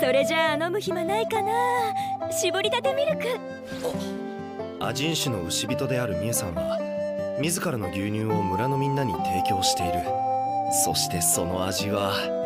それじゃあ飲む暇ないかな。絞りたてミルク。 アジン種の牛人であるミュウさんは自らの牛乳を村のみんなに提供している。そしてその味は